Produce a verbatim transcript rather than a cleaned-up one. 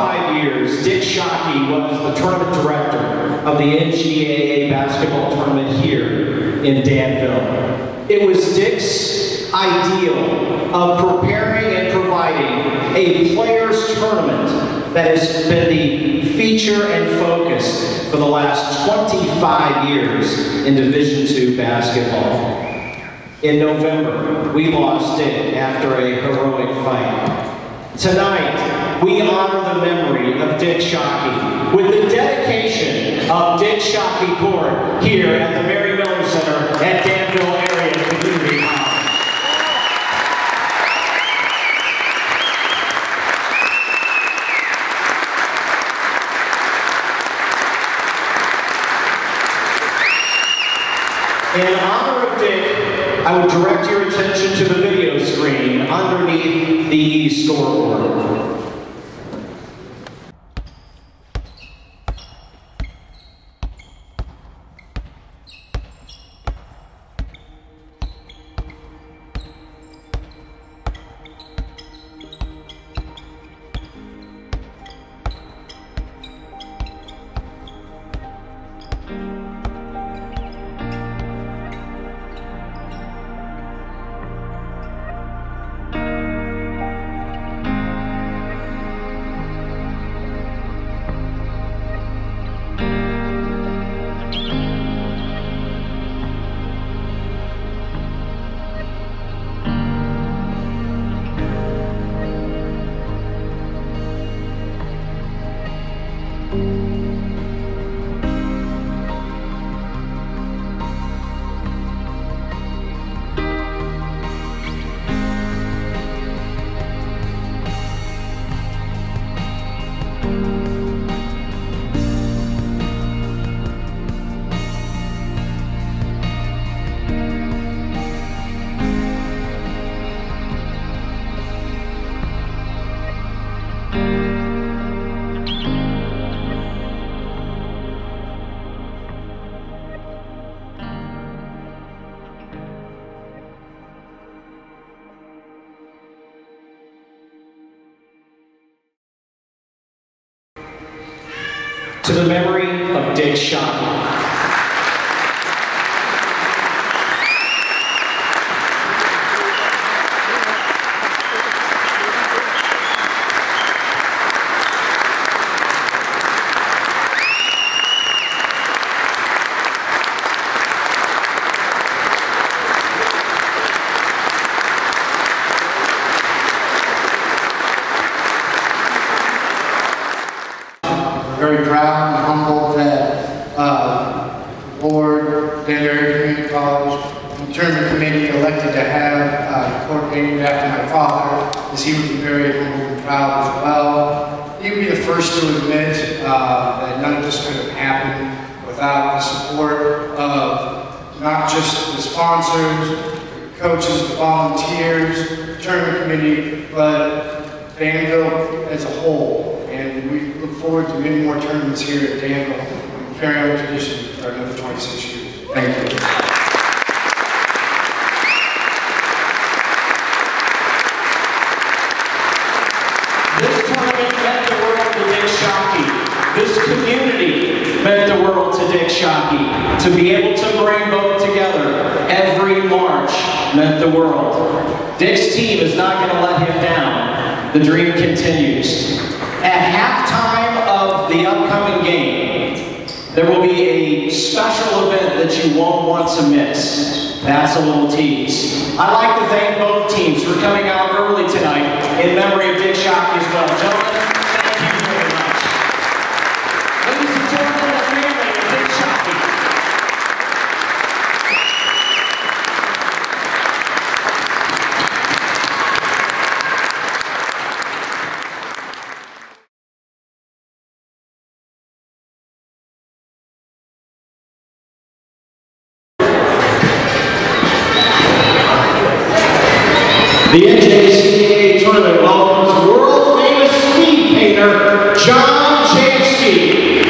twenty-five years, Dick Shockey was the tournament director of the N C double A basketball tournament here in Danville. It was Dick's ideal of preparing and providing a players' tournament that has been the feature and focus for the last twenty-five years in Division two basketball. In November, we lost Dick after a heroic fight. Tonight, we honor the memory of Dick Shockey with the dedication of Dick Shockey Court here at the Mary Miller Center at Danville Area Community College. In honor of Dick, I would direct your attention to the video screen underneath the scoreboard. To the memory of Dick Shockey. Very proud and humbled that uh, the board, Danville Community College, and tournament committee elected to have uh, court named after my father, as he would be very humble and proud as well. He would be the first to admit uh, that none of this could have happened without the support of not just the sponsors, the coaches, the volunteers, the tournament committee, but Danville as a whole. And we look forward to many more tournaments here at Danville and carrying on tradition for another twenty-six years. Thank you. This tournament meant the world to Dick Shockey. This community meant the world to Dick Shockey. To be able to bring both together every March meant the world. Dick's team is not going to let him down. The dream continues. At halftime of the upcoming game, there will be a special event that you won't want to miss. That's a little tease. I'd like to thank both teams for coming out early tonight in memory of Dick Shockey as well. Gentlemen, thank you very much. Ladies and gentlemen, the family of Dick Shockey. The N J C A A tournament welcomes world-famous speed painter John Jansky.